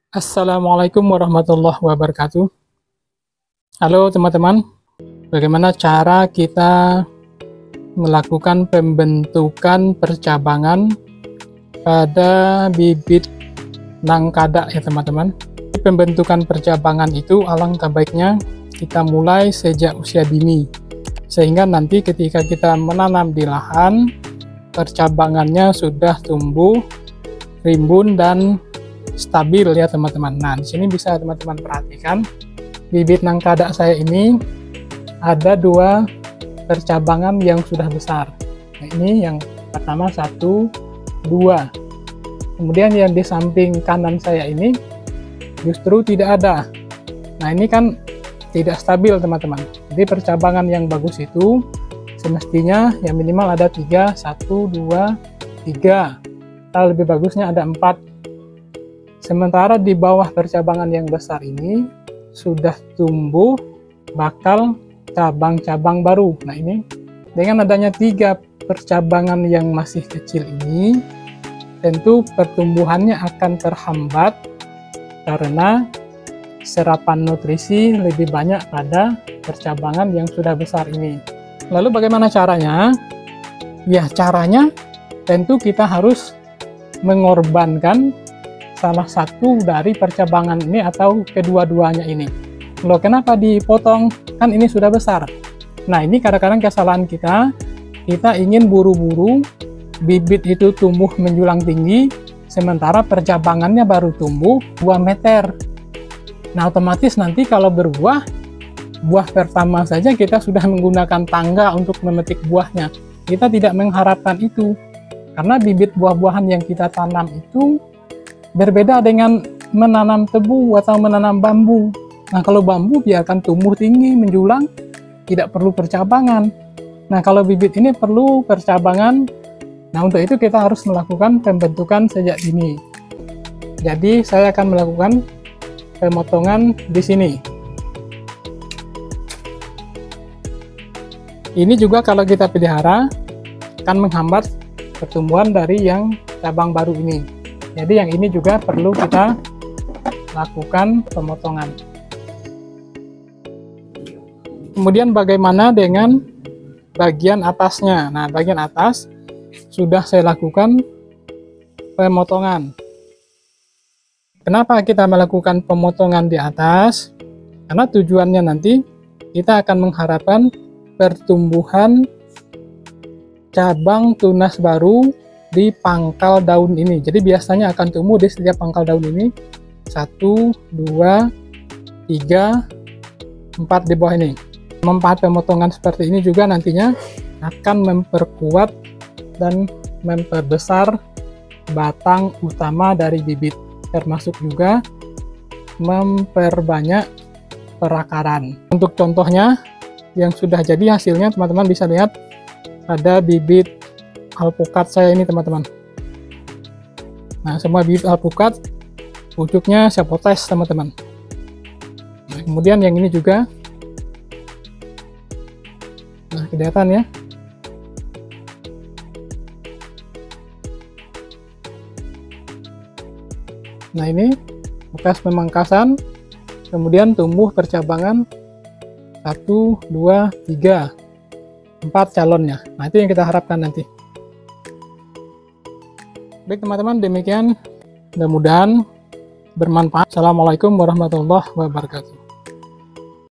Assalamualaikum warahmatullahi wabarakatuh. Halo teman-teman, bagaimana cara kita melakukan pembentukan percabangan pada bibit nangkada ya teman-teman. Pembentukan percabangan itu alangkah baiknya kita mulai sejak usia dini, sehingga nanti ketika kita menanam di lahan, percabangannya sudah tumbuh, rimbun, dan stabil ya teman-teman. Nah, di sini bisa teman-teman perhatikan bibit nangkada saya ini ada dua percabangan yang sudah besar. Nah, ini yang pertama 1, 2. Kemudian yang di samping kanan saya ini justru tidak ada. Nah, ini kan tidak stabil teman-teman. Jadi percabangan yang bagus itu semestinya yang minimal ada 3, 1, 2, 3. Atau lebih bagusnya ada 4. Sementara di bawah percabangan yang besar ini sudah tumbuh bakal cabang-cabang baru. Nah, ini dengan adanya 3 percabangan yang masih kecil ini, tentu pertumbuhannya akan terhambat karena serapan nutrisi lebih banyak pada percabangan yang sudah besar ini. Lalu bagaimana caranya? Ya, caranya tentu kita harus mengorbankan salah satu dari percabangan ini atau kedua-duanya ini. Loh, kenapa dipotong? Kan ini sudah besar. Nah, ini kadang-kadang kesalahan kita ingin buru-buru bibit itu tumbuh menjulang tinggi, sementara percabangannya baru tumbuh 2 meter. Nah, otomatis nanti kalau berbuah, buah pertama saja kita sudah menggunakan tangga untuk memetik buahnya. Kita tidak mengharapkan itu, karena bibit buah-buahan yang kita tanam itu berbeda dengan menanam tebu atau menanam bambu. Nah, kalau bambu biarkan tumbuh tinggi, menjulang, tidak perlu percabangan. Nah, kalau bibit ini perlu percabangan. Nah, untuk itu kita harus melakukan pembentukan sejak dini. Jadi, saya akan melakukan pemotongan di sini. Ini juga kalau kita pelihara, akan menghambat pertumbuhan dari yang cabang baru ini. Jadi yang ini juga perlu kita lakukan pemotongan. Kemudian bagaimana dengan bagian atasnya? Nah, bagian atas sudah saya lakukan pemotongan. Kenapa kita melakukan pemotongan di atas? Karena tujuannya nanti kita akan mengharapkan pertumbuhan cabang tunas baru di pangkal daun ini. Jadi biasanya akan tumbuh di setiap pangkal daun ini 1, 2, 3, 4 di bawah ini. Manfaat pemotongan seperti ini juga nantinya akan memperkuat dan memperbesar batang utama dari bibit, termasuk juga memperbanyak perakaran. Untuk contohnya yang sudah jadi hasilnya, teman-teman bisa lihat ada bibit alpukat saya ini teman-teman. Nah, semua bibit alpukat pucuknya saya potes teman-teman. Nah, kemudian yang ini juga, nah kelihatan ya. Nah, ini bekas pemangkasan, kemudian tumbuh percabangan 1, 2, 3, 4 calonnya. Nah, itu yang kita harapkan nanti. Baik teman-teman, demikian, mudah-mudahan bermanfaat. Assalamualaikum warahmatullahi wabarakatuh.